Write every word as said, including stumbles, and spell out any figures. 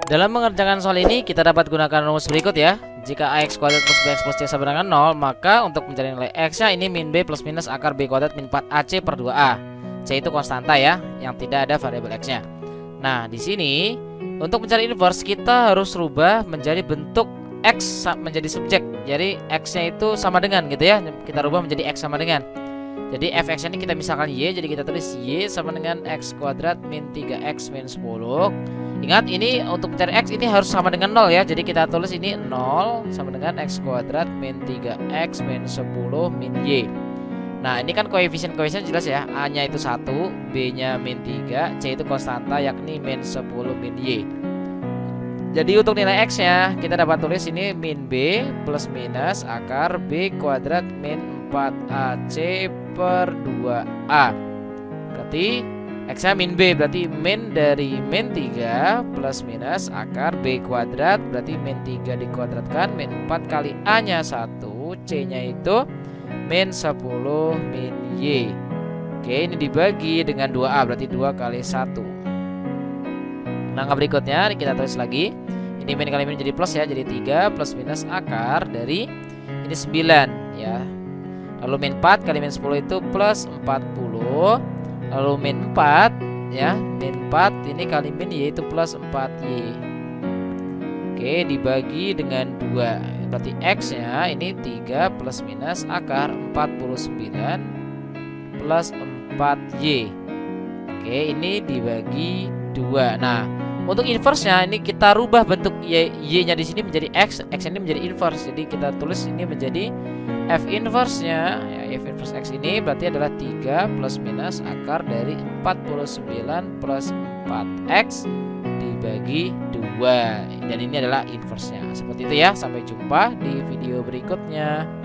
Dalam mengerjakan soal ini kita dapat gunakan rumus berikut ya. Jika ax kuadrat plus bx plus c sama dengan nol, maka untuk mencari nilai x nya ini min b plus minus akar b kuadrat min empat a c per dua a. C itu konstanta ya, yang tidak ada variabel x nya. Nah, di sini untuk mencari inverse kita harus rubah menjadi bentuk x menjadi subjek. Jadi x nya itu sama dengan gitu ya. Kita rubah menjadi x sama dengan. Jadi fx ini kita misalkan y, jadi kita tulis y sama dengan x kuadrat min tiga x min sepuluh. Ingat, ini untuk mencari x ini harus sama dengan nol ya. Jadi kita tulis ini nol sama dengan x kuadrat min tiga x min sepuluh min y. Nah, ini kan koefisien-koefisien jelas ya. A-nya itu satu, B-nya min tiga, C itu konstanta yakni min sepuluh min y. Jadi untuk nilai x-nya kita dapat tulis ini min b plus minus akar b kuadrat min empat a c per dua a. Berarti x-nya min b, berarti min dari min tiga plus minus akar b kuadrat, berarti min tiga dikuadratkan min empat kali a-nya satu, c-nya itu min sepuluh min y. Oke, ini dibagi dengan dua a, berarti dua kali satu. Nah, berikutnya kita tulis lagi. Ini min kali min jadi plus ya, jadi tiga plus minus akar dari ini sembilan ya. Lalu min empat kali min sepuluh itu plus empat puluh. Lalu min empat ya, min empat ini kali min y itu plus empat y. Oke, dibagi dengan dua. Berarti x-nya ini tiga plus minus akar empat puluh sembilan plus empat y. Oke, ini dibagi dua. Nah, untuk inverse-nya ini kita rubah bentuk y, y-nya di sini menjadi x, x ini menjadi inverse. Jadi kita tulis ini menjady f inverse-nya ya, f inverse x ini berarti adalah tiga plus minus akar dari empat puluh sembilan plus empat x dibagi dua. Dan ini adalah inverse-nya. Seperti itu ya. Sampai jumpa di video berikutnya.